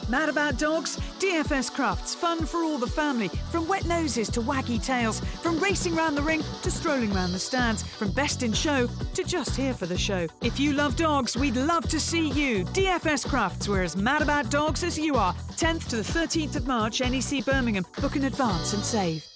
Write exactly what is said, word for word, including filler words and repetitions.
Mad about dogs? D F S Crufts, fun for all the family. From wet noses to waggy tails, from racing round the ring to strolling round the stands, from best in show to just here for the show. If you love dogs, we'd love to see you. D F S Crufts, we're as mad about dogs as you are. tenth to the thirteenth of March, N E C Birmingham. Book in advance and save.